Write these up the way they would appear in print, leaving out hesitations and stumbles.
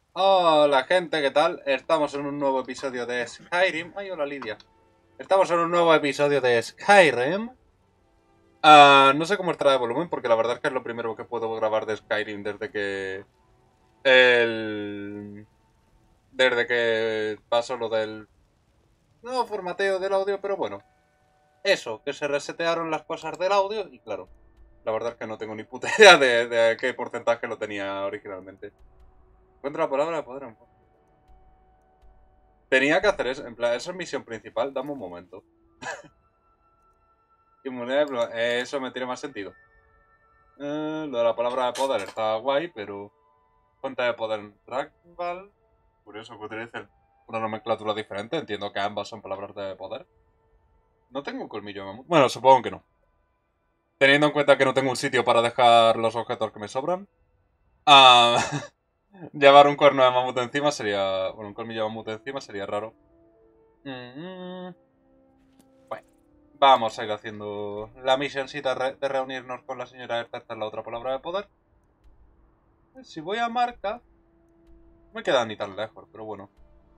Hola gente, ¿qué tal? Estamos en un nuevo episodio de Skyrim. Ay, hola Lidia. Estamos en un nuevo episodio de Skyrim. No sé cómo estará de volumen porque la verdad es que es lo primero que puedo grabar de Skyrim desde que... El... Desde que pasó lo del... No, formateo del audio, pero bueno. Eso, que se resetearon las cosas del audio y claro. La verdad es que no tengo ni puta idea de qué porcentaje lo tenía originalmente. Encuentro la palabra de poder. Tenía que hacer eso, en plan, eso es misión principal, dame un momento. Inmunidad eso me tiene más sentido. Lo de la palabra de poder está guay, pero cuenta de poder en Dragval. Curioso que utilicen una nomenclatura diferente. Entiendo que ambas son palabras de poder. No tengo un colmillo de mamut. Bueno, supongo que no. Teniendo en cuenta que no tengo un sitio para dejar los objetos que me sobran. Ah, llevar un cuerno de mamut encima sería... Bueno, un colmillo de mamut encima sería raro. Bueno, vamos a ir haciendo la misioncita de reunirnos con la señora Esta. Esta es la otra palabra de poder. Si voy a marca, no me queda ni tan lejos, pero bueno.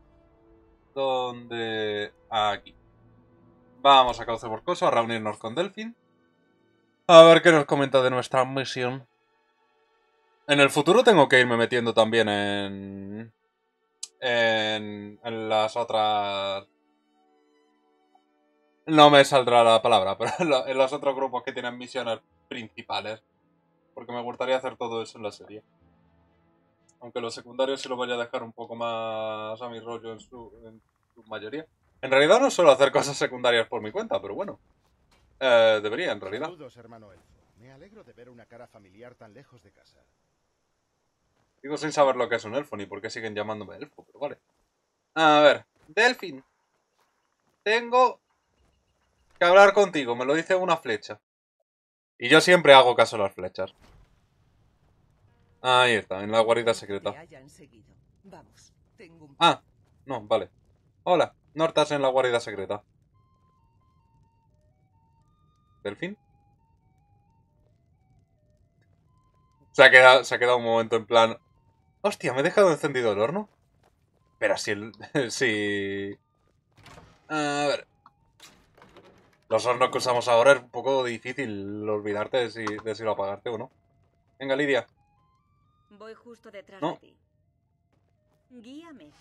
¿Dónde? Aquí. Vamos a Cauce Borcoso a reunirnos con Delfín. A ver qué nos comenta de nuestra misión. En el futuro tengo que irme metiendo también en las otras... No me saldrá la palabra, pero en los otros grupos que tienen misiones principales. Porque me gustaría hacer todo eso en la serie. Aunque los secundarios se los vaya a dejar un poco más a mi rollo en su mayoría. En realidad no suelo hacer cosas secundarias por mi cuenta, pero bueno. Debería, en realidad. Saludos, hermano elfo. Me alegro de ver una cara familiar tan lejos de casa. Digo sin saber lo que es un elfo, ni por qué siguen llamándome elfo, pero vale. A ver, Delfín, tengo que hablar contigo, me lo dice una flecha. Y yo siempre hago caso a las flechas. Ahí está, en la guarida Parece que secreta. hayan seguido. Vamos, tengo un plan. Ah, no, vale. Hola, no estás en la guarida secreta. ¿Delfín? Se ha quedado un momento en plan... Hostia, me he dejado encendido el horno. Pero si el... si... A ver. Los hornos que usamos ahora es un poco difícil olvidarte de si lo apagaste o no. Venga, Lidia. Voy justo detrás de No. ti. Guíame.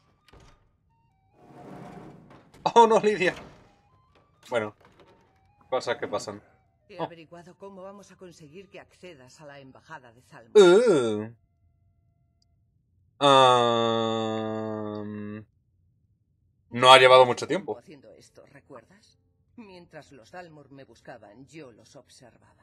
Oh, no, Lidia. Bueno, cosas que pasan. He Oh. averiguado cómo vamos a conseguir que accedas a la embajada de Zalmor. Uh. Um, no ha Llevo llevado mucho mucho tiempo tiempo. haciendo esto, ¿recuerdas? Mientras los Zalmor me buscaban, yo los observaba.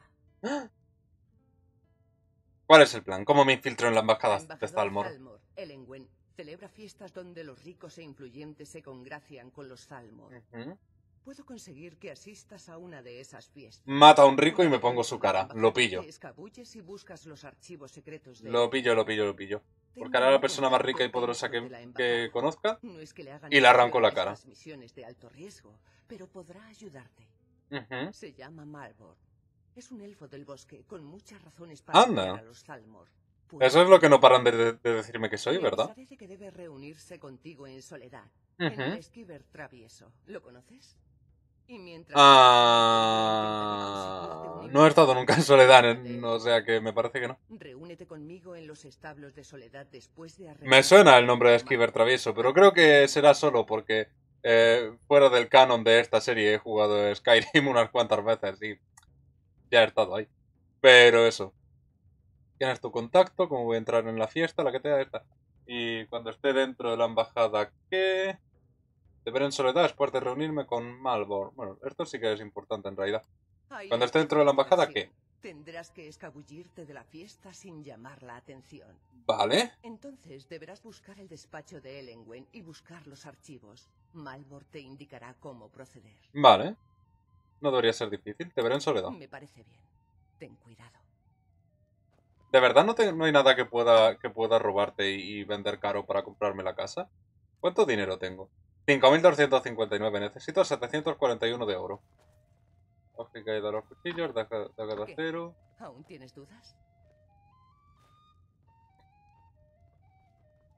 ¿Cuál es el plan? ¿Cómo me infiltro en la La embajada de embajadora Stalmor? Zalmor, Elenwen, celebra fiestas donde los ricos e influyentes se congracian con los Zalmor. Puedo conseguir que asistas a una de esas fiestas. Mata a un rico y Una me vez pongo dentro su de la cara. Lo embajada, te pillo. escabulles y buscas los archivos secretos de Lo pillo, Elenwen. lo pillo, lo pillo. Porque Tengo hará la un persona más rica contacto y poderosa dentro que, de la que embajada. conozca No es que le hagan y le mucho arranco en la cara. estas misiones de alto riesgo, pero podrá ayudarte. Ujú. Se llama Malbor. Es un elfo del bosque con muchas razones para odiar Anda. a los Zalmor. Eso Puede es lo que no ayudarte. paran de decirme que soy, Le ¿verdad? avisaré de que debe reunirse contigo en soledad, en el Ujú. Esquiver Travieso. ¿Lo conoces? Y mientras estás allí, yo intentaré conseguirte un No he estado informe nunca en de la soledad, embajada de o sea Elenwen. que me parece que no. Reúnete conmigo en los establos de Soledad después de Me arreglar suena el el nombre de asunto Esquiver Malbor. Travieso, pero creo que será solo porque fuera del canon de esta serie he jugado Skyrim unas cuantas veces y ya he estado ahí. Pero eso. Tienes tu contacto, cómo voy a entrar en la fiesta, la que te da esta. Y cuando esté dentro de la embajada, ¿qué? Deberé en soledad después de reunirme con Malbor. Bueno, esto sí que es importante en realidad. Ahí Cuando esté está dentro tu de la embajada, diversión. ¿qué? Tendrás que escabullirte de la fiesta sin llamar la atención. Vale, Entonces deberás buscar el despacho de Elenwen y buscar los archivos. Malbor te indicará cómo proceder. vale. No debería ser difícil. Deberé en soledad. Me parece bien. Ten cuidado. ¿De verdad no hay nada que pueda robarte y vender caro para comprarme la casa? ¿Cuánto dinero tengo? 5.259. Necesito 741 de oro. Lógica de los cuchillos, daga de ¿Qué? acero. ¿Aún tienes dudas?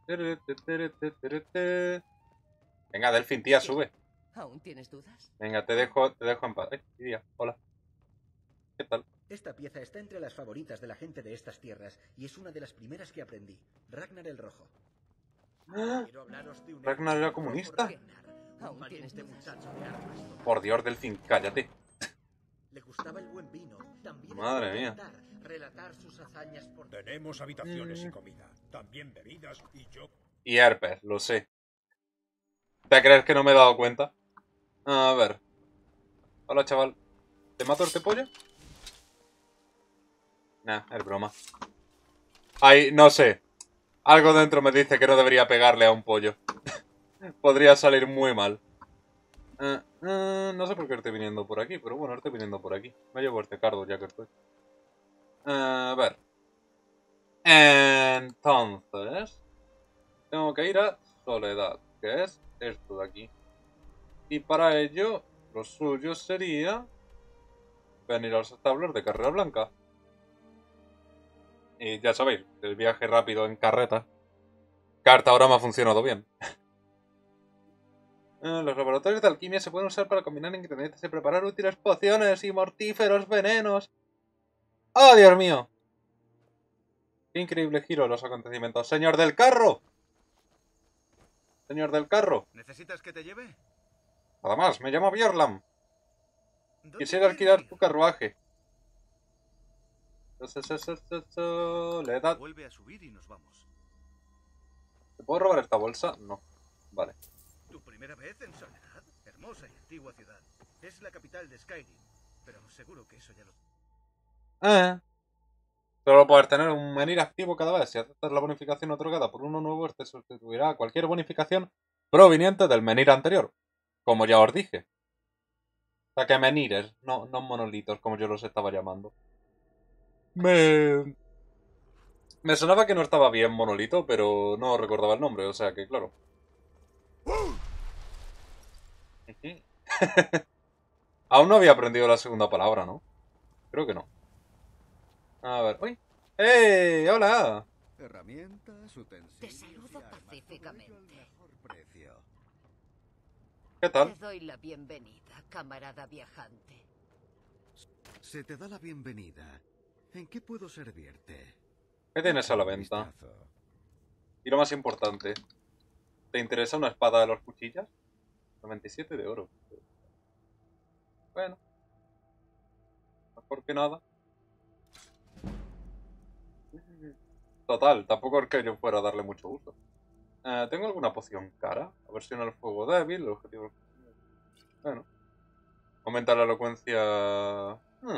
Venga, Delfín, tía, sube. ¿Aún tienes dudas? Venga, te dejo en paz. Lidia, hola. ¿Qué tal? Esta pieza está entre las favoritas de la gente de estas tierras y es una de las primeras que aprendí. Ragnar el Rojo. Quiero hablaros de un ¿Ragnar era comunista? ¿Aún tienes dudas? Por Dios, Delfín, cállate. Le gustaba el buen vino. También Madre el mía. cantar, relatar sus hazañas por... Tenemos habitaciones y comida. También bebidas y yo... Y herpes, lo sé. ¿Te crees que no me he dado cuenta? A ver. Hola, chaval. ¿Te mato este pollo? Nah, es broma. Ay, no sé. Algo dentro me dice que no debería pegarle a un pollo. Podría salir muy mal. No sé por qué estoy viniendo por aquí, pero bueno, estoy viniendo por aquí. Me llevo este cardo ya que estoy. A ver. Entonces... tengo que ir a Soledad, que es esto de aquí. Y para ello, lo suyo sería... venir a los establos de Carrera Blanca. Y ya sabéis, el viaje rápido en carreta. Carta ahora me ha funcionado bien. Los laboratorios de alquimia se pueden usar para combinar ingredientes y preparar útiles pociones y mortíferos venenos. ¡Oh, Dios mío! ¡Qué increíble giro de los acontecimientos! ¡Señor del carro! ¡Señor del carro! ¿Necesitas que te lleve? Nada más, me llamo Bjorlam. ¿Dónde Quisiera quieres alquilar ir? tu carruaje. Soledad. Vuelve a subir y nos vamos. ¿Te puedo robar esta bolsa? No. Vale. ¿Tu primera vez en Soledad? Hermosa y antigua ciudad. Es la capital de Skyrim. Pero seguro que eso ya lo... Solo poder tener un menir activo cada vez. Si aceptas la bonificación otorgada por uno nuevo, este sustituirá a cualquier bonificación proveniente del menir anterior. Como ya os dije. O sea que menires, no monolitos, como yo los estaba llamando. Me sonaba que no estaba bien monolito, pero no recordaba el nombre, o sea que claro. Aún no había aprendido la segunda palabra, ¿no? Creo que no. A ver, ¡uy! ¡Hey! ¡Hola! Herramientas, utensilios... Te saludo pacíficamente. Precio. ¿Qué Te tal? doy la bienvenida, camarada viajante. Se te da la bienvenida. ¿En qué puedo servirte? ¿Qué tienes a la venta? Vistazo. Y lo más importante, ¿te interesa una espada de los cuchillas? 97 de oro. Bueno. Mejor que nada. Total, tampoco es que yo fuera a darle mucho uso. ¿Tengo alguna poción cara? Aversión al fuego débil, el objetivo... bueno. Aumenta la elocuencia...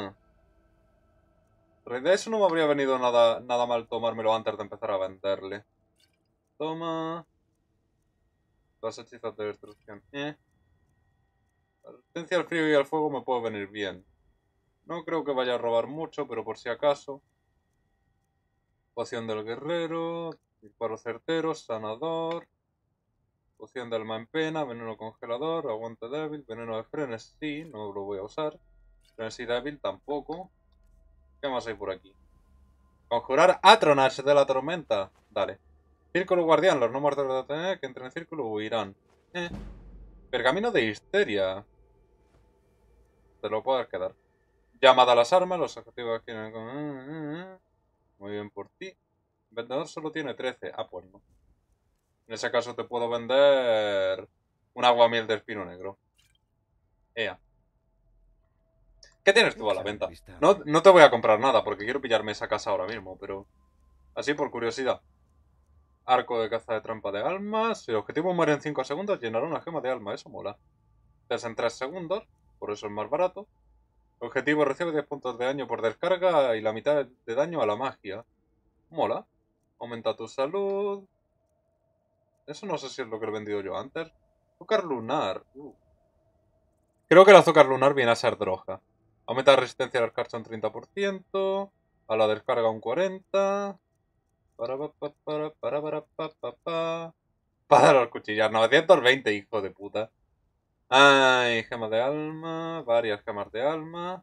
De eso no me habría venido nada mal tomármelo antes de empezar a venderle. Toma... los hechizos de destrucción. La resistencia al frío y al fuego me puede venir bien. No creo que vaya a robar mucho, pero por si acaso. Poción del guerrero, disparo certero, sanador, poción de alma en pena, veneno congelador, aguante débil, veneno de frenesí, no lo voy a usar. Frenesí débil tampoco. ¿Qué más hay por aquí? Conjurar Atronash de la tormenta. Dale. Círculo guardián, los no muertos de tener que entren en círculo huirán. Pergamino de histeria. Te lo puedes quedar. Llamada a las armas, los objetivos que tienen con... muy bien por ti. El vendedor solo tiene 13. Ah, pues no. En ese caso te puedo vender un aguamiel de espino negro. Ea. ¿Qué tienes tú a la venta? No te voy a comprar nada porque quiero pillarme esa casa ahora mismo, pero... así por curiosidad. Arco de caza de trampa de almas. Si el objetivo muere en 5 segundos, llenará una gema de alma. Eso mola. Es en 3 segundos, por eso es más barato. El objetivo recibe 10 puntos de daño por descarga y la mitad de daño a la magia. Mola. Aumenta tu salud. Eso no sé si es lo que he vendido yo antes. Azúcar lunar. Creo que el azúcar lunar viene a ser droga. Aumenta la resistencia al escarcha un 30%. A la descarga un 40%. Para los cuchillas. 920, hijo de puta. Ay, gemas de alma. Varias gemas de alma.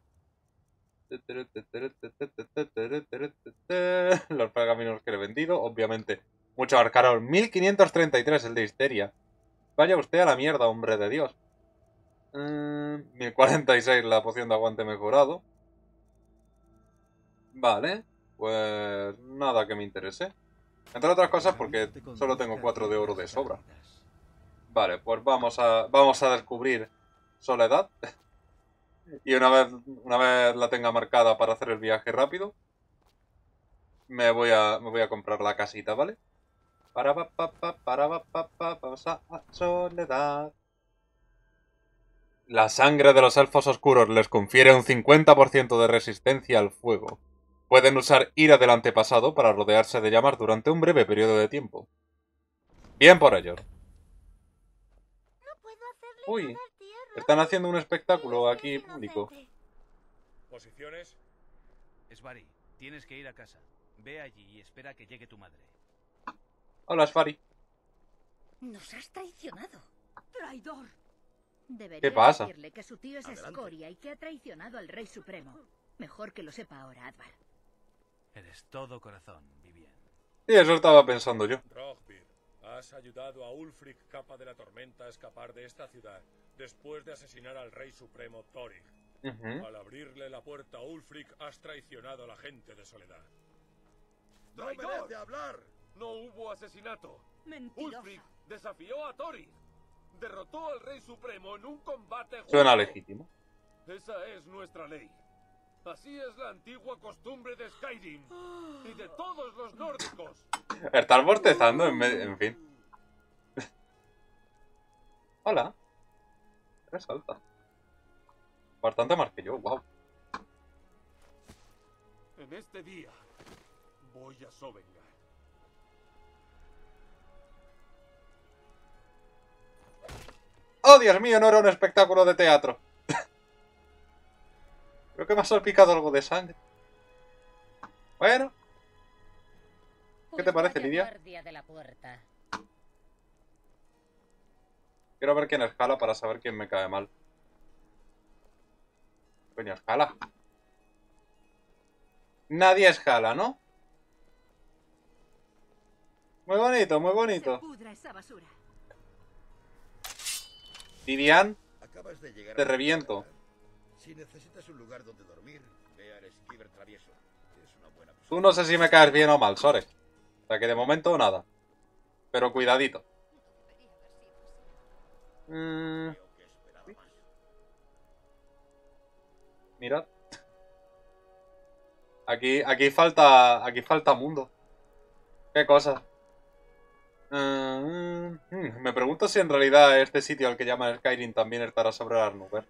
Los pergaminos que he vendido. Obviamente, Mucho más caro. 1533 el de Histeria. Vaya usted a la mierda, hombre de Dios. 1046 la poción de aguante mejorado. Vale. Pues nada que me interese. Entre otras cosas porque solo tengo 4 de oro de sobra. Vale, pues vamos a descubrir Soledad. Y una vez la tenga marcada para hacer el viaje rápido, me voy a comprar la casita, ¿vale? Vamos a Soledad. La sangre de los elfos oscuros les confiere un 50% de resistencia al fuego. Pueden usar ira del antepasado para rodearse de llamas durante un breve periodo de tiempo. Bien por ello. Uy, están haciendo un espectáculo aquí público. ¿Posiciones? Svari, tienes que ir a casa. Ve allí y espera a que llegue tu madre. Hola, Svari. Nos has traicionado. ¡Traidor! Debería ¿Qué pasa? decirle que su tío es escoria y que ha traicionado al Rey Supremo. Mejor que lo sepa ahora, Advar. Eres todo corazón, Vivian. Sí, eso estaba pensando yo. Rogbir, has ayudado a Ulfric, capa de la tormenta, a escapar de esta ciudad después de asesinar al Rey Supremo Thorin. Al abrirle la puerta a Ulfric, has traicionado a la gente de Soledad. ¡No merece hablar! ¡No hubo asesinato! ¡Mentiroso! Ulfric desafió a Thorin. Derrotó al Rey Supremo en un combate justo. Suena legítimo. Esa es nuestra ley. Así es la antigua costumbre de Skyrim y de todos los nórdicos. Estás bostezando, en fin. Hola. Eres alta. Bastante más que yo, wow. En este día voy a Sovngarde. ¡Oh, Dios mío! No era un espectáculo de teatro. Creo que me ha salpicado algo de sangre. Bueno. ¿Qué te parece, Lidia? De la puerta. Quiero ver quién escala para saber quién me cae mal. Coño, escala. Nadie escala, ¿no? Muy bonito, muy bonito. Vivian, te reviento. Si necesitas un lugar donde dormir, ve al esquiver travieso. Es una buena Tú no sé si me caes bien o mal, Sore. O sea que de momento nada. Pero cuidadito. Mirad. Aquí falta mundo. Qué cosa. Me pregunto si en realidad este sitio al que llaman Skyrim también estará sobre las nubes.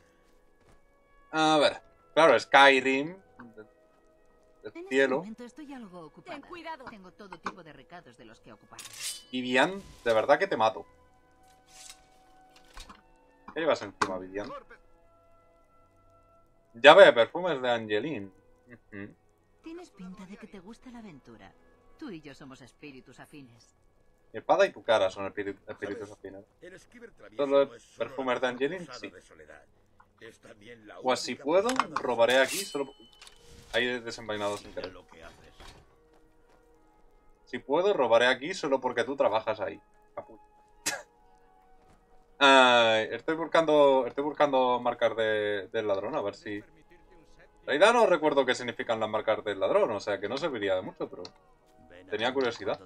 A ver. Claro, Skyrim. El cielo. Estoy algo ocupada. Ten cuidado. Tengo todo tipo de recados de los que ocupar. Vivian, de verdad que te mato. ¿Qué llevas encima, Vivian? Llave de perfumes de Angeline. Tienes pinta de que te gusta la aventura. Tú y yo somos espíritus afines. Mi espada y tu cara son espíritus afines. Solo perfumes de Angeline, sí. Pues si puedo, robaré aquí solo... Ahí he desenvainado sin querer. Si puedo, robaré aquí solo porque tú trabajas ahí. Estoy buscando marcas del ladrón, a ver si... En realidad no recuerdo qué significan las marcas del ladrón, o sea que no serviría de mucho, pero... Tenía curiosidad.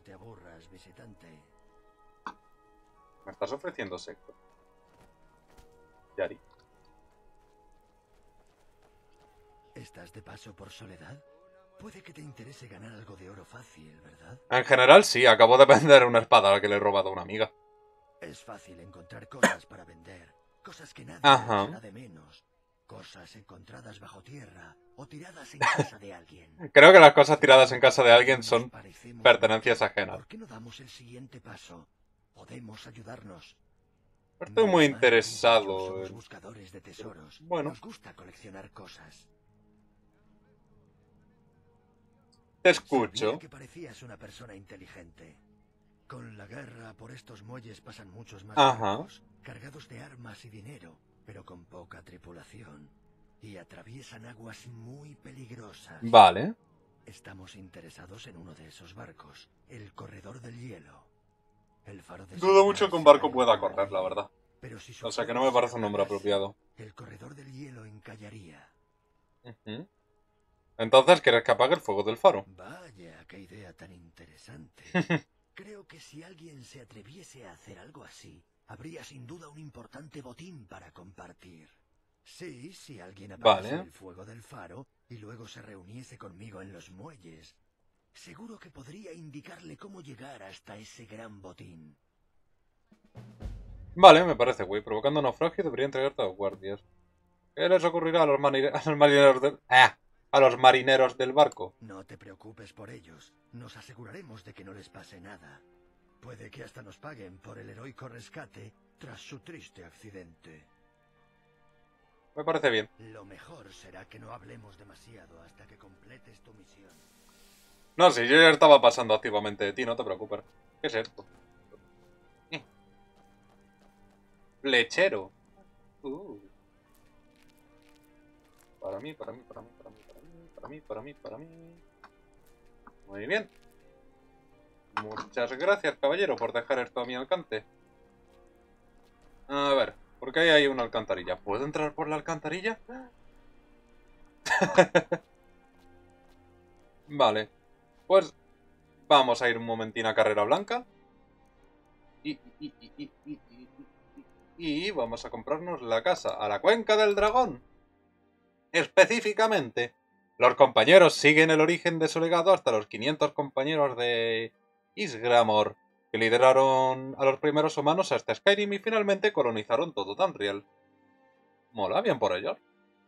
Me estás ofreciendo sexo. Yari. ¿Estás de paso por Soledad? Puede que te interese ganar algo de oro fácil, ¿verdad? En general sí, acabo de vender una espada a la que le he robado a una amiga. Es fácil encontrar cosas para vender. Cosas que nadie echará de menos. Cosas encontradas bajo tierra o tiradas en casa de alguien. Creo que las cosas tiradas en casa de alguien son pertenencias ajenas. ¿Por qué no damos el siguiente paso? Podemos ayudarnos. Estoy muy interesado. Somos buscadores de tesoros. Bueno. Nos gusta coleccionar cosas. Te escucho. Sabía que parecías una persona inteligente. Con la guerra por estos muelles pasan muchos más barcos, cargados de armas y dinero, pero con poca tripulación. Y atraviesan aguas muy peligrosas. Vale. Estamos interesados en uno de esos barcos, el Corredor del Hielo. El faro de Dudo mucho que un barco pueda correr, la verdad. Pero si o sea que no me parece un nombre apropiado. El Corredor del Hielo encallaría. Entonces, ¿quieres que apague el fuego del faro? Vaya, qué idea tan interesante. Creo que si alguien se atreviese a hacer algo así, habría sin duda un importante botín para compartir. Sí, si alguien apagase el fuego del faro y luego se reuniese conmigo en los muelles, seguro que podría indicarle cómo llegar hasta ese gran botín. Vale, me parece güey. Provocando naufragio debería entregarte a los guardias. ¿Qué les ocurrirá a los marineros del... a los marineros del barco? No te preocupes por ellos. Nos aseguraremos de que no les pase nada. Puede que hasta nos paguen por el heroico rescate tras su triste accidente. Me parece bien. Lo mejor será que no hablemos demasiado hasta que completes tu misión. No, si yo ya estaba pasando activamente de ti, no te preocupes. ¿Qué es esto? Flechero. Para mí. Muy bien. Muchas gracias, caballero, por dejar esto a mi alcance. A ver, ¿por qué hay una alcantarilla? ¿Puedo entrar por la alcantarilla? Vale. Pues vamos a ir un momentín a Carrera Blanca. Y vamos a comprarnos la casa a la Cuenca del Dragón. Específicamente, los compañeros siguen el origen de su legado hasta los 500 compañeros de Ysgramor, que lideraron a los primeros humanos hasta Skyrim y finalmente colonizaron todo Tamriel. Mola, bien por ellos.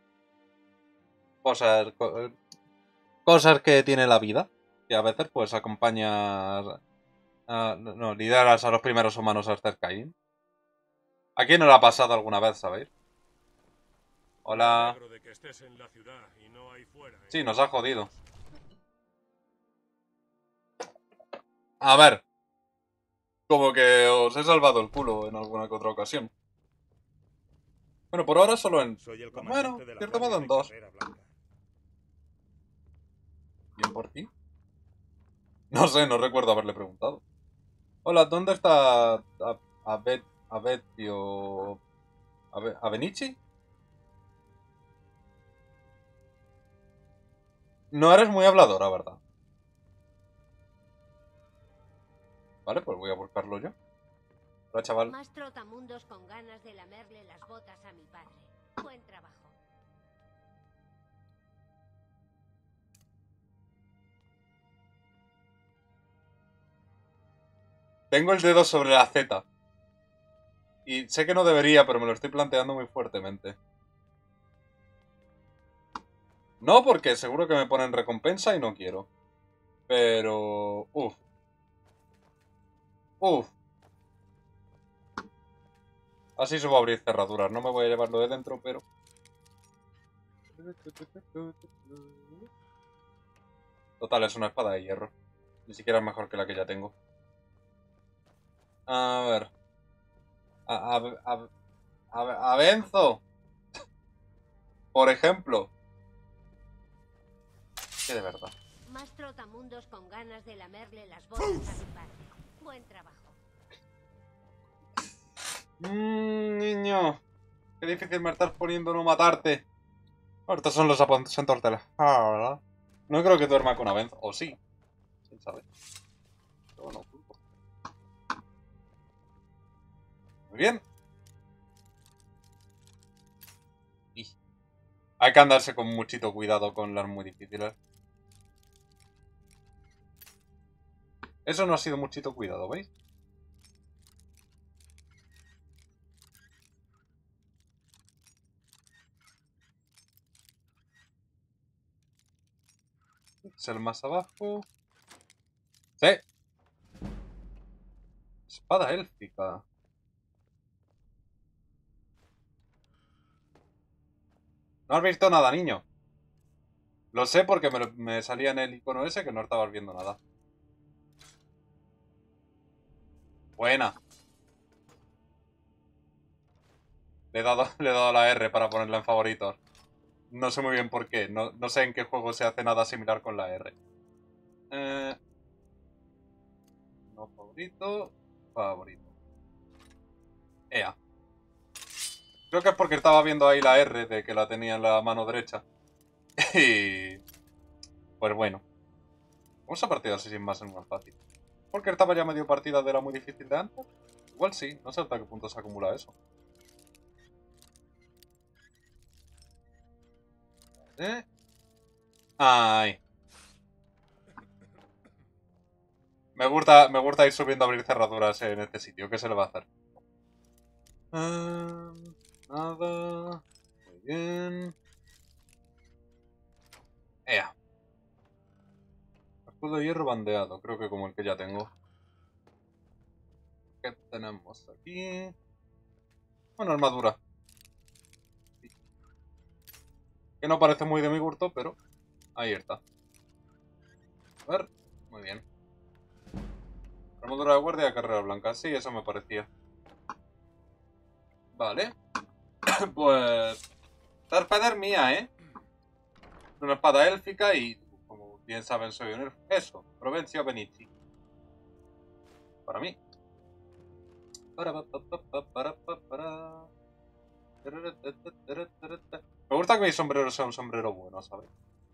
Cosas que tiene la vida, que a veces pues acompañas... lideras a los primeros humanos hasta Skyrim. ¿A quién no le ha pasado alguna vez, sabéis? Hola. Sí, nos ha jodido. A ver. Como que os he salvado el culo en alguna que otra ocasión. Bueno, por ahora solo en... Bueno, cierto modo en 2. ¿Bien por ti? No sé, no recuerdo haberle preguntado. Hola, ¿dónde está Abenichi? No eres muy habladora, ¿verdad? Vale, pues voy a buscarlo yo. Hola, chaval. Más trotamundos con ganas de lamerle las botas a mi padre. Buen trabajo. Tengo el dedo sobre la Z. Y sé que no debería, pero me lo estoy planteando muy fuertemente. No, porque seguro que me ponen recompensa y no quiero. Pero... Uf. Así subo a abrir cerraduras. No me voy a llevarlo de dentro, pero... Total, es una espada de hierro. Ni siquiera es mejor que la que ya tengo. A ver. Avenzo. Por ejemplo. Que de verdad. Más trotamundos con ganas de lamerle las botas a mi padre. Buen trabajo. Niño. Qué difícil me estás poniendo no matarte. Estos son los aposentos de la... ¿verdad? No creo que duerma con Avenzo. O sí. ¿Quién sabe? Pero no. Muy bien. Hay que andarse con muchito cuidado con las muy difíciles. Eso no ha sido muchito cuidado, ¿veis? Es el más abajo. ¡Sí! Espada élfica. No has visto nada, niño. Lo sé porque me salía en el icono ese que no estabas viendo nada. Buena. Le he dado la R para ponerla en favoritos. No sé muy bien por qué. No sé en qué juego se hace nada similar con la R. No favorito. Favorito. Ea. Creo que es porque estaba viendo ahí la R de que la tenía en la mano derecha. Y... pues bueno. Vamos a partir así sin más en una fácil. Porque estaba ya medio partida de la muy difícil de antes. Igual sí, no sé hasta qué punto se acumula eso. Vale. Ay. Me gusta ir subiendo a abrir cerraduras en este sitio. ¿Qué se le va a hacer? Nada. Muy bien. Ea. Escudo de hierro bandeado. Creo que como el que ya tengo. ¿Qué tenemos aquí? Bueno, armadura. Que no parece muy de mi gusto, pero ahí está. A ver. Muy bien. Armadura de guardia de carrera blanca. Sí, eso me parecía. Vale. Pues... Tarpeder mía, ¿eh? Una espada élfica y, como bien saben, soy un elfo. Eso, Provencio Benici. Para mí. Me gusta que mi sombrero sea un sombrero bueno, ¿sabes?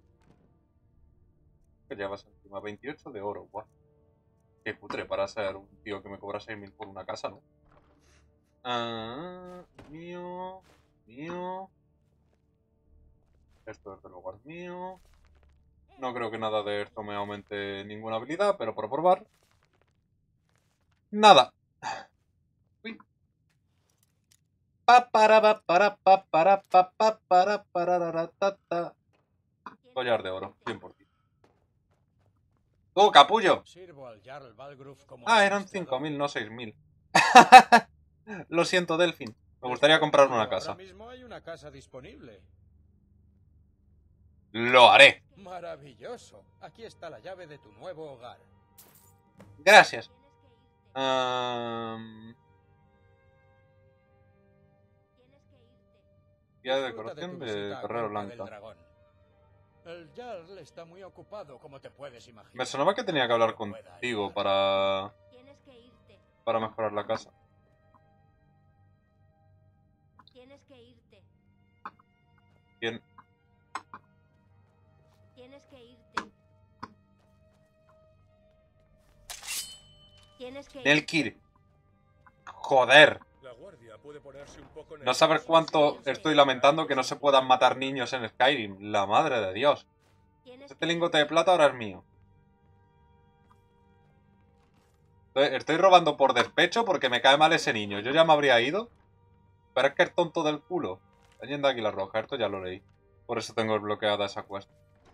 Que llevas encima 28 de oro, guau. Qué cutre para ser un tío que me cobra 6.000 por una casa, ¿no? Mío. Mío. Esto desde luego es mío. No creo que nada de esto me aumente ninguna habilidad, pero por probar. Nada. Uy. Collar de oro, 100 por ti. ¡Oh, capullo! Ah, eran 5.000, no 6.000. Lo siento, Delfín. Me gustaría comprar una casa. Ahora mismo hay una casa disponible. Lo haré. Maravilloso. Aquí está la llave de tu nuevo hogar. Gracias. Guía de decoración de carrera blanca. El Jarl está muy ocupado, como te puedes imaginar. Me sonaba que tenía que hablar contigo para mejorar la casa. Tienes que irte. ¿Quién? Tienes que irte. Tienes que Nelkir. Joder. No saber cuánto estoy lamentando que no se puedan matar niños en Skyrim. La madre de Dios. Este lingote de plata ahora es mío. Estoy robando por despecho porque me cae mal ese niño. Yo ya me habría ido. Pero es que es tonto del culo. Leyenda Águila Roja, esto ya lo leí. Por eso tengo bloqueada esa quest.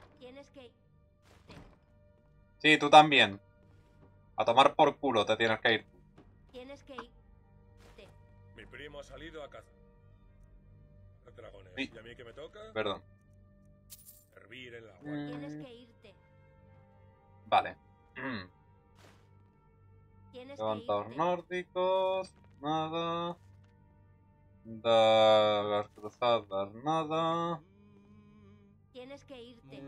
Sí, tú también. A tomar por culo te tienes que ir. Tienes que ir. Mi primo ha salido a cazar dragones. Sí. ¿Y a mí qué me toca? Perdón. Hervir el agua. Tienes que irte. Vale. Tienes Levantados que irte. nórdicos. Nada. Dagas cruzadas. Nada. Tienes que irte.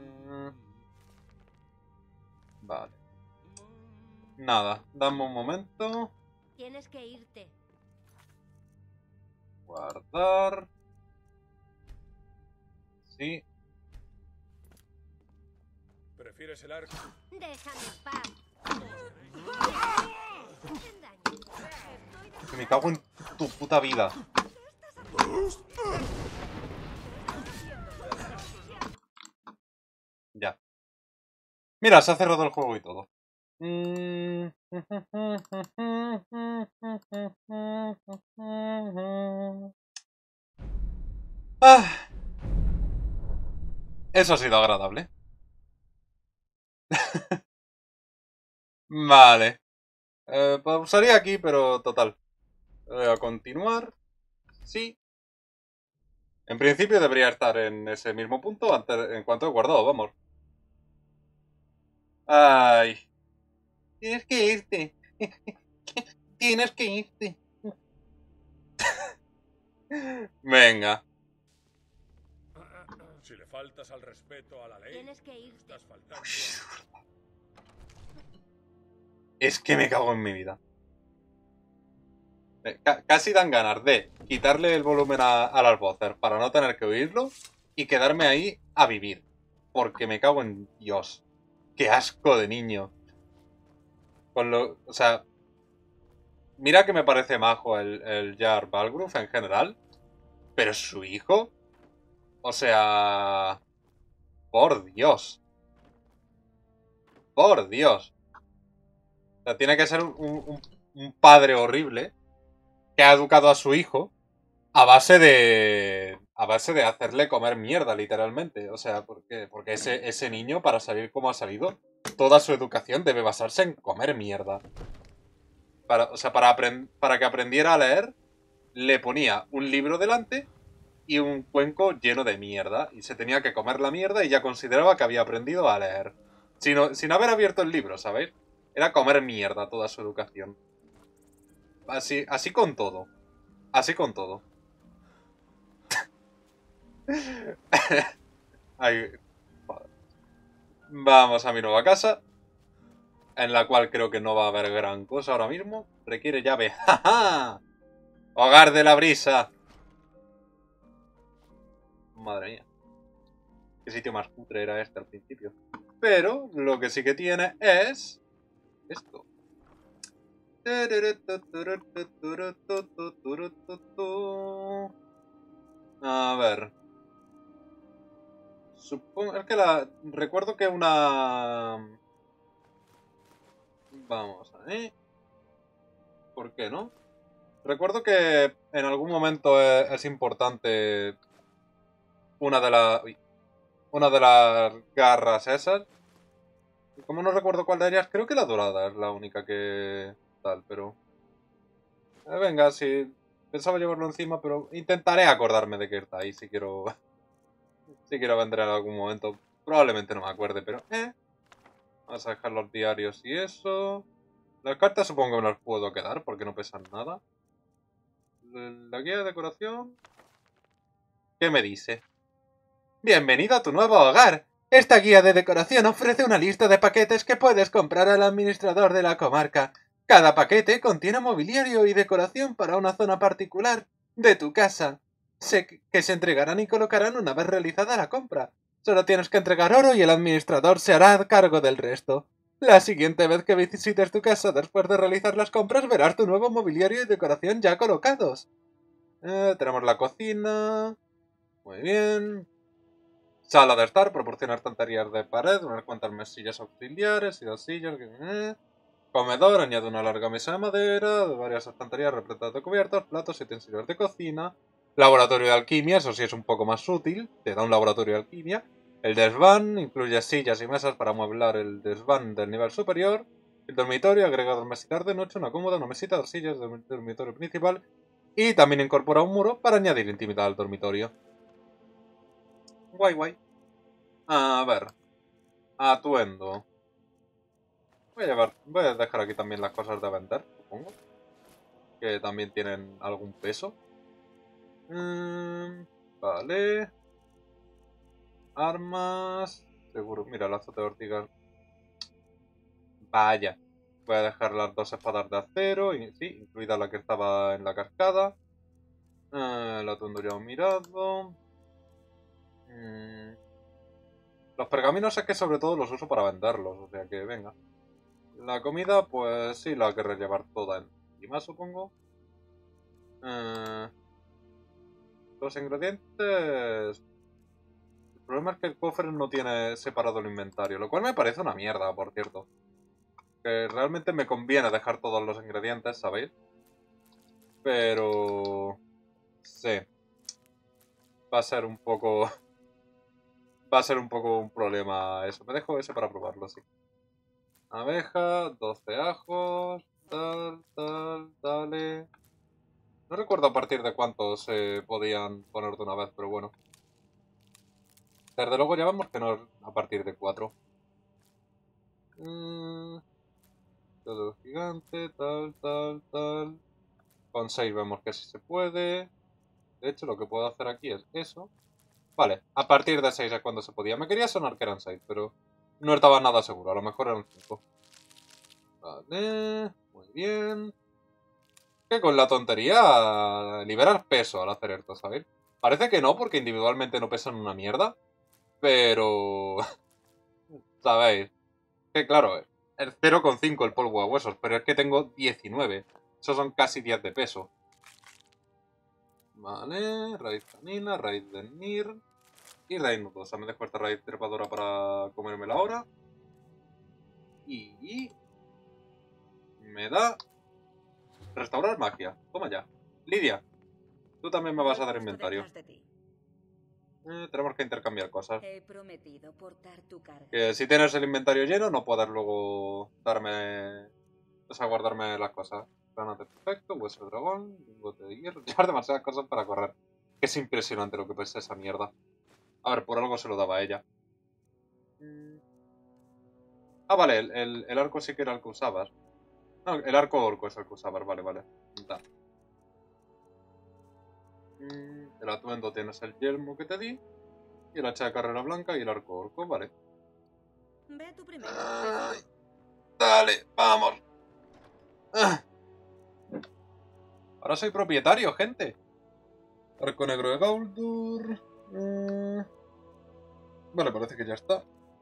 Vale. Nada. Dame un momento. Tienes que irte. Guardar. Sí. ¿Prefieres el arco? Déjame en paz. Que me cago en tu puta vida. Ya. Mira, se ha cerrado el juego y todo. Eso ha sido agradable. Vale. Pausaría aquí, pero total. Voy a continuar. Sí. En principio debería estar en ese mismo punto en cuanto he guardado, vamos. Ay. Tienes que irte. Tienes que irte. Venga. Si le faltas al respeto a la ley, Tienes que irte. estás faltando. Es que me cago en mi vida. Casi dan ganas de quitarle el volumen al altavoz para no tener que oírlo y quedarme ahí a vivir. Porque me cago en Dios. ¡Qué asco de niño! O sea, mira que me parece majo el Jar Balgruuf en general. Pero su hijo... O sea... Por Dios. Por Dios. O sea, tiene que ser un padre horrible que ha educado a su hijo a base de hacerle comer mierda, literalmente. O sea, porque ese niño, para salir como ha salido, toda su educación debe basarse en comer mierda. Para que aprendiera a leer, le ponía un libro delante y un cuenco lleno de mierda. Y se tenía que comer la mierda y ya consideraba que había aprendido a leer. Sin haber abierto el libro, ¿sabéis? Era comer mierda toda su educación. Así con todo. Así con todo. Ay, vamos a mi nueva casa, en la cual creo que no va a haber gran cosa ahora mismo. Requiere llave. ¡Ja, ja! ¡Hogar de la brisa! Madre mía. Qué sitio más cutre era este al principio. Pero lo que sí que tiene es... esto. A ver. Supongo... Es que recuerdo que una... Vamos a ver. ¿Por qué no? Recuerdo que en algún momento es importante una de las garras esas. Como no recuerdo cuál de ellas, creo que la dorada es la única que tal, pero... venga, sí, pensaba llevarlo encima, pero intentaré acordarme de que está ahí si quiero... si quiero vender en algún momento. Probablemente no me acuerde, pero... Vamos a dejar los diarios y eso... Las cartas supongo que me las puedo quedar porque no pesan nada. La guía de decoración... ¿Qué me dice? Bienvenido a tu nuevo hogar. Esta guía de decoración ofrece una lista de paquetes que puedes comprar al administrador de la comarca. Cada paquete contiene mobiliario y decoración para una zona particular de tu casa, que se entregarán y colocarán una vez realizada la compra. Solo tienes que entregar oro y el administrador se hará cargo del resto. La siguiente vez que visites tu casa después de realizar las compras verás tu nuevo mobiliario y decoración ya colocados. Tenemos la cocina... Muy bien... Sala de estar, proporciona estanterías de pared, unas cuantas mesillas auxiliares y 2 sillas. Comedor, añade una larga mesa de madera, varias estanterías repletas de cubiertos, platos y utensilios de cocina. Laboratorio de alquimia, eso sí es un poco más útil, te da un laboratorio de alquimia. El desván, incluye sillas y mesas para amueblar el desván del nivel superior. El dormitorio, agrega 2 mesitas de noche, una cómoda, una mesita, 2 sillas del dormitorio principal. Y también incorpora un muro para añadir intimidad al dormitorio. Guay, guay. A ver. Atuendo. Voy a dejar aquí también las cosas de vender, supongo. Que también tienen algún peso. Vale. Armas. Seguro. Mira, lazo de ortigas. Vaya. Voy a dejar las 2 espadas de acero. Sí, incluida la que estaba en la cascada. El atuendo ya he mirado. Los pergaminos es que sobre todo los uso para venderlos, o sea que venga. La comida, pues sí, la querré llevar toda encima, supongo. Los ingredientes... El problema es que el cofre no tiene separado el inventario, lo cual me parece una mierda, por cierto. Que realmente me conviene dejar todos los ingredientes, ¿sabéis? Pero... sí. Va a ser un poco... va a ser un poco un problema eso. Me dejo ese para probarlo, sí. Abeja, 12 ajos, dale. No recuerdo a partir de cuántos se podían poner de una vez, pero bueno. Desde luego ya vemos que no es a partir de 4. Todo gigante, tal. Con 6 vemos que sí se puede. De hecho, lo que puedo hacer aquí es eso. Vale, a partir de 6 es cuando se podía. Me quería sonar que eran 6, pero no estaba nada seguro. A lo mejor eran 5. Vale, muy bien. Que con la tontería liberas peso al hacer esto, ¿sabéis? Parece que no, porque individualmente no pesan una mierda. Pero... ¿sabéis? Que claro, el 0,5 el polvo de huesos, pero es que tengo 19. Esos son casi 10 de peso. Vale, raíz canina, raíz de Nir y raíz nudosa. Me dejo esta raíz trepadora para comérmela ahora. Y... me da... restaurar magia. Toma ya. Lidia, tú también me vas a dar inventario. Tenemos que intercambiar cosas. He prometido portar tu carga. Que si tienes el inventario lleno, no puedes luego darme... o sea, guardarme las cosas. Granate perfecto, hueso de dragón, lingote de hierro. Llevar demasiadas cosas para correr. Que es impresionante lo que pesa esa mierda. A ver, por algo se lo daba a ella. Ah, vale, el arco sí que era el que usabas. No, el arco orco es el que usabas, vale, vale. Da. El atuendo tienes el yelmo que te di. Y el hacha de carrera blanca y el arco orco, vale. Ve tú primero. Ay, dale, vamos. Ahora soy propietario, gente. Arco negro de Gauldur. Vale, parece que ya está.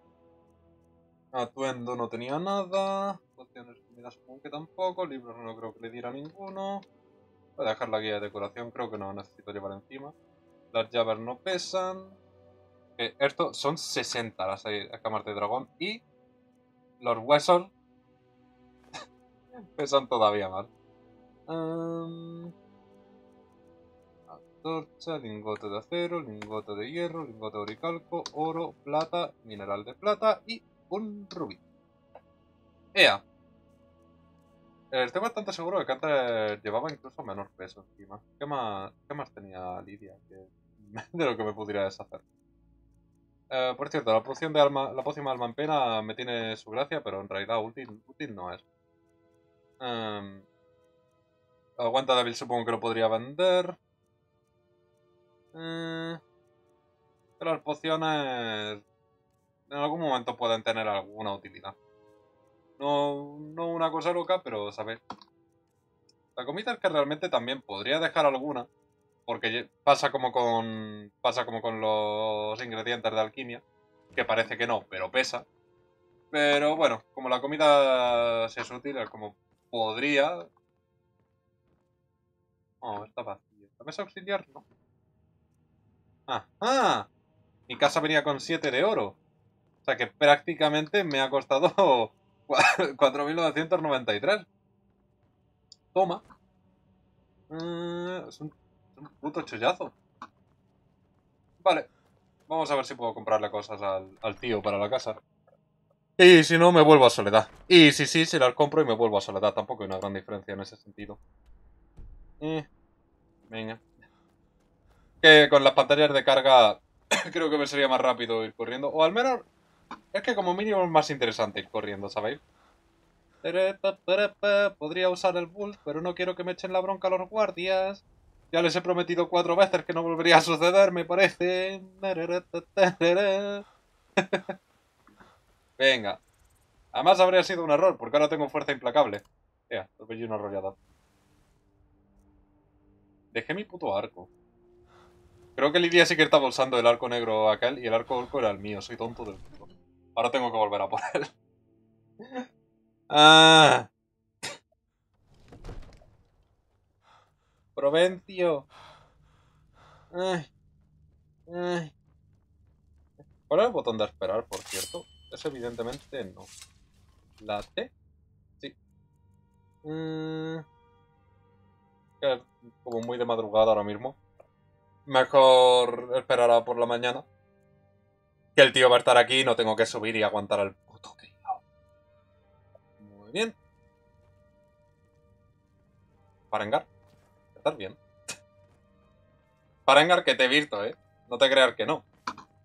Atuendo no tenía nada. Pociones comidas supongo que tampoco. Libros no creo que le diera ninguno. Voy a dejar la guía de decoración, creo que no necesito llevar encima. Las llaves no pesan. Esto son 60 las escamas de dragón. Y los huesos pesan todavía más. Antorcha, lingote de acero, lingote de hierro, lingote de oricalco, oro, plata, mineral de plata y un rubí. ¡Ea! Estoy bastante seguro de que antes llevaba incluso menos peso encima. ¿Qué más tenía Lidia de lo que me pudiera deshacer? Por cierto, la poción de alma en pena me tiene su gracia, pero en realidad útil no es. Aguanta débil supongo que lo podría vender. Pero las pociones en algún momento pueden tener alguna utilidad. No una cosa loca, pero ¿sabes? La comida es que realmente también podría dejar alguna. Porque pasa como con los ingredientes de alquimia. Que parece que no, pero pesa. Pero bueno, como la comida sí es útil, es como podría... Oh, está vacío. ¿La mesa auxiliar? No. ¡Ah! Mi casa venía con 7 de oro. O sea que prácticamente me ha costado 4.993. Toma. Es un puto chollazo. Vale. Vamos a ver si puedo comprarle cosas al tío para la casa. Y si no, me vuelvo a Soledad. Y si sí, se las compro y me vuelvo a Soledad. Tampoco hay una gran diferencia en ese sentido. Venga. Que con las pantallas de carga creo que me sería más rápido ir corriendo. O al menos es que como mínimo es más interesante ir corriendo, ¿sabéis? Podría usar el Bull, pero no quiero que me echen la bronca a los guardias. Ya les he prometido 4 veces que no volvería a suceder, me parece. Venga. Además habría sido un error, porque ahora tengo fuerza implacable. Torbellino arrollado. Dejé mi puto arco. Creo que Lidia sí que estaba usando el arco negro aquel y el arco orco era el mío. Soy tonto del mundo. Ahora tengo que volver a por él. ¡Ah! Provencio. Ay. Ay. ¿Cuál es el botón de esperar, por cierto? Es evidentemente no. ¿La T? Sí. Es como muy de madrugada ahora mismo. Mejor esperar a por la mañana. Que el tío va a estar aquí y no tengo que subir y aguantar al puto tío. Muy bien. Farengar. ¿Estás bien? Farengar, que te he visto, ¿eh? No te creas que no.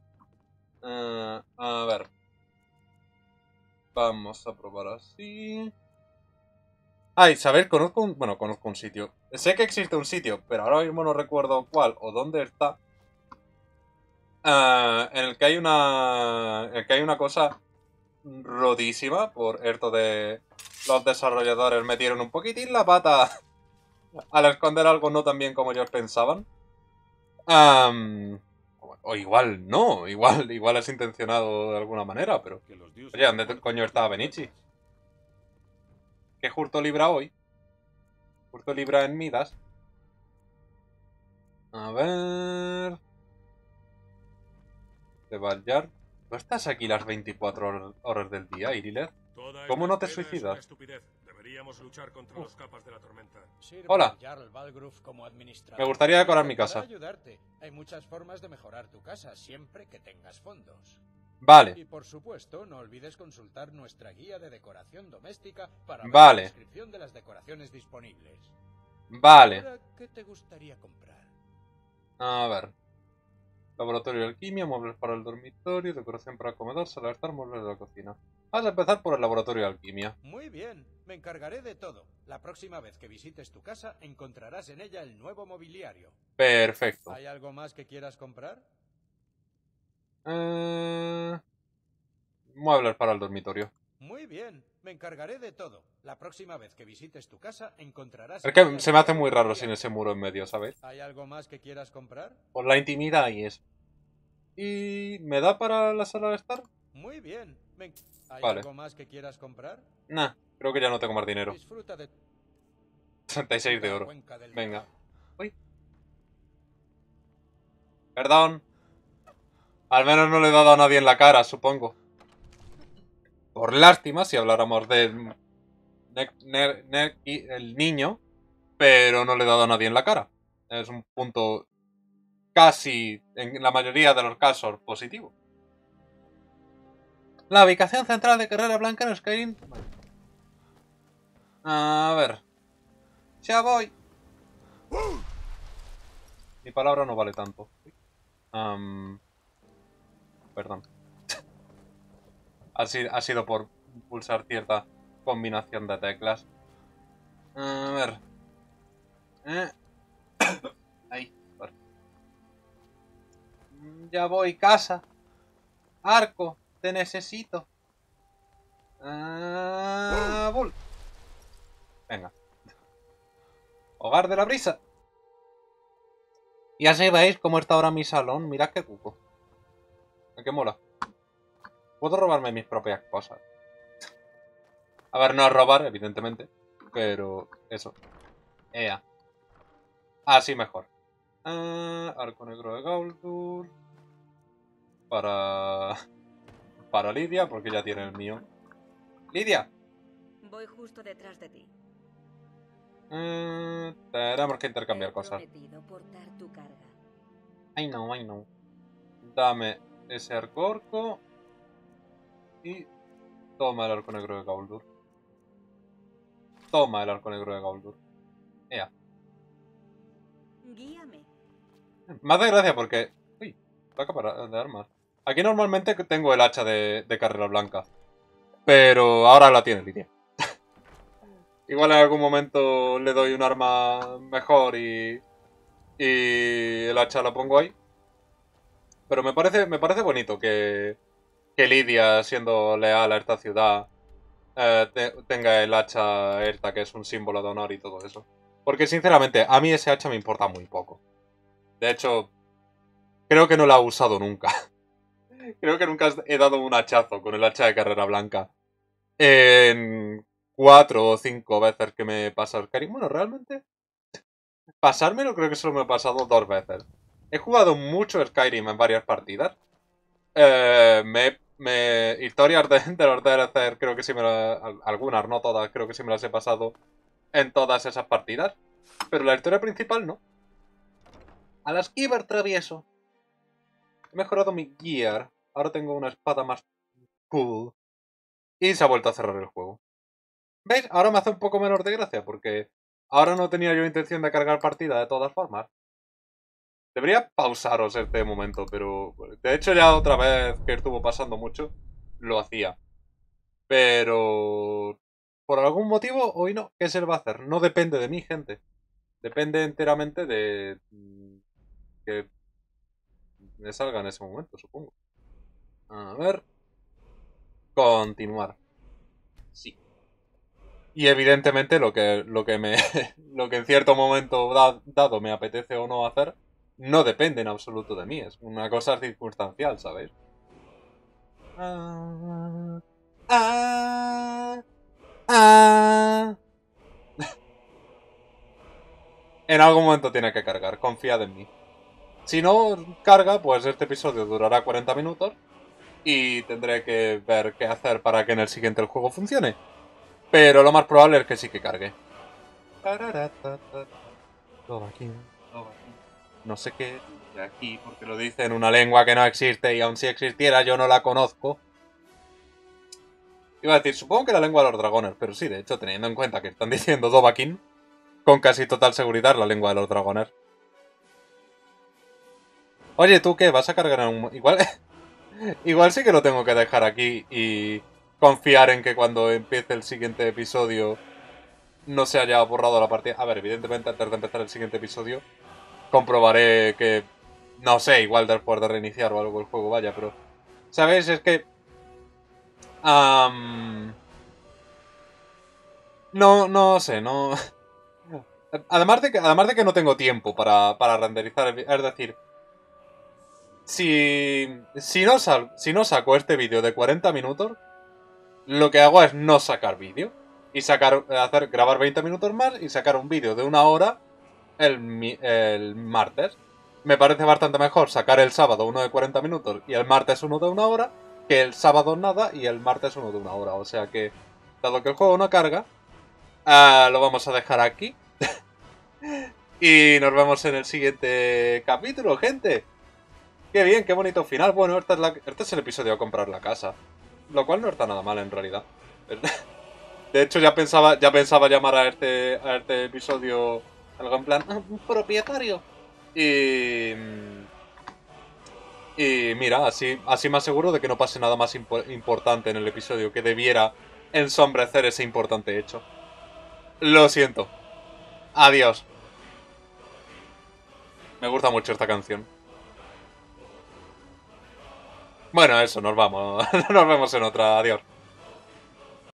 A ver. Vamos a probar así. Ay, saber, conozco un sitio. Sé que existe un sitio, pero ahora mismo no recuerdo cuál o dónde está. En el que hay una cosa rotísima por esto de los desarrolladores metieron un poquitín la pata al esconder algo no tan bien como ellos pensaban. O igual no, igual es intencionado de alguna manera, pero... Oye, ¿dónde coño estaba Benichi? ¿Qué Hurto libra hoy? Hurto libra en Midas. A ver... De Valyar. ¿Tú estás aquí las 24 horas del día, Irileth? ¿Cómo no te suicidas? Deberíamos luchar contra los capas de la tormenta. Hola. Me gustaría decorar mi casa. Ayudarte. Hay muchas formas de mejorar tu casa, siempre que tengas fondos. Vale. Y por supuesto, no olvides consultar nuestra guía de decoración doméstica para ver Vale. la descripción de las decoraciones disponibles. Vale. Ahora, ¿qué te gustaría comprar? A ver. Laboratorio de alquimia, muebles para el dormitorio, decoración para el comedor, sala de estar, muebles de la cocina. Vamos a empezar por el laboratorio de alquimia. Muy bien, me encargaré de todo. La próxima vez que visites tu casa, encontrarás en ella el nuevo mobiliario. Perfecto. ¿Hay algo más que quieras comprar? Muebles para el dormitorio. Muy bien, me encargaré de todo. La próxima vez que visites tu casa, encontrarás... Es que se me hace muy raro sin ese muro en medio, ¿sabes? ¿Hay algo más que quieras comprar? Por la intimidad y eso. ¿Y me da para la sala de estar? Muy bien. ¿Hay vale. algo más que quieras comprar? Nah, creo que ya no tengo más dinero. Disfruta de... 36 de oro. Venga. Uy. Perdón. Al menos no le he dado a nadie en la cara, supongo. Por lástima, si habláramos del el niño, pero no le he dado a nadie en la cara. Es un punto casi, en la mayoría de los casos, positivo. La ubicación central de Carrera Blanca en Skyrim. A ver. Ya voy. Mi palabra no vale tanto. Perdón. Ha sido por pulsar cierta combinación de teclas. A ver. Ahí. Vale. Ya voy, casa. Arco, te necesito. Venga. Hogar de la brisa. Y así veis cómo está ahora mi salón. Mirad qué cuco. Qué mola. Puedo robarme mis propias cosas. A ver, no es robar, evidentemente. Pero eso. Ea. Así mejor. Arco negro de Gauldur. Para Lidia, porque ya tiene el mío. ¡Lidia! Voy justo detrás de ti. Tenemos que intercambiar cosas. Portar tu carga. I know. Dame ese arco orco. Y toma el arco negro de Gauldur. Toma el arco negro de Gauldur. Ea. Guíame. Me hace gracia porque... Uy, placa de armas. Aquí normalmente tengo el hacha de Carrera Blanca. Pero ahora la tiene Lidia. Igual en algún momento le doy un arma mejor y el hacha la pongo ahí. Pero me parece bonito que Lidia, siendo leal a esta ciudad, tenga el hacha esta, que es un símbolo de honor y todo eso. Porque sinceramente, a mí ese hacha me importa muy poco. De hecho, creo que no la he usado nunca. Creo que nunca he dado un hachazo con el hacha de Carrera Blanca. En 4 o 5 veces que me he pasado Skyrim. Bueno, realmente, pasármelo creo que solo me he pasado 2 veces. He jugado mucho Skyrim en varias partidas. Historias de los DLC, creo que sí algunas, no todas, creo que sí me las he pasado en todas esas partidas. Pero la historia principal no. A las Kiber travieso. He mejorado mi gear. Ahora tengo una espada más cool. Y se ha vuelto a cerrar el juego. ¿Veis? Ahora me hace un poco menos de gracia porque ahora no tenía yo intención de cargar partida de todas formas. Debería pausaros este momento, pero de hecho ya otra vez que estuvo pasando mucho, lo hacía. Pero por algún motivo hoy no. ¿Qué se le va a hacer? No depende de mí, gente. Depende enteramente de que me salga en ese momento, supongo. A ver. continuar. Sí. Y evidentemente lo que en cierto momento dado me apetece o no hacer, no depende en absoluto de mí. Es una cosa circunstancial, ¿sabéis? En algún momento tiene que cargar, confiad en mí. Si no carga, pues este episodio durará 40 minutos y tendré que ver qué hacer para que en el siguiente el juego funcione. Pero lo más probable es que sí que cargue. No sé qué de aquí, porque lo dice en una lengua que no existe y aun si existiera yo no la conozco. Iba a decir, supongo que la lengua de los dragones, pero sí, de hecho, teniendo en cuenta que están diciendo Dovahkiin, con casi total seguridad la lengua de los dragones. Oye, ¿tú qué? ¿Vas a cargar en un...? Igual sí que lo tengo que dejar aquí y confiar en que cuando empiece el siguiente episodio no se haya borrado la partida. A ver, evidentemente antes de empezar el siguiente episodio comprobaré que... No sé, igual después de reiniciar o algo el juego, vaya, pero... ¿Sabéis? Es que... No sé, no... Además de que no tengo tiempo para renderizar, es decir... Si no saco este vídeo de 40 minutos, lo que hago es no sacar vídeo. Y grabar 20 minutos más y sacar un vídeo de 1 hora el martes. Me parece bastante mejor sacar el sábado uno de 40 minutos y el martes uno de 1 hora, que el sábado nada y el martes uno de 1 hora. O sea que, dado que el juego no carga, lo vamos a dejar aquí. Y nos vemos en el siguiente capítulo, gente. Qué bien, qué bonito final. Bueno, este es el episodio a comprar la casa. Lo cual no está nada mal en realidad. De hecho, ya pensaba llamar a este episodio algo en plan propietario. Y mira, así me aseguro de que no pase nada más importante en el episodio que debiera ensombrecer ese importante hecho. Lo siento. Adiós. Me gusta mucho esta canción. Bueno, eso, nos vamos. Nos vemos en otra. Adiós.